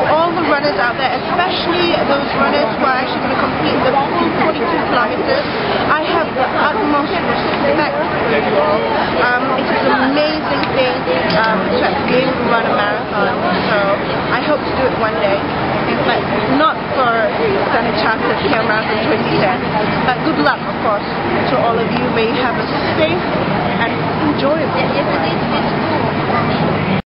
all the runners out there, especially those runners who are actually going to complete the full 42 kilometers, I have the utmost respect for you all. It is an amazing thing to be able to run a marathon, so I hope to do it one day, but not for Standard Chartered KL Marathon 2010. But good luck, of course, to all of you. May you have a safe and enjoyable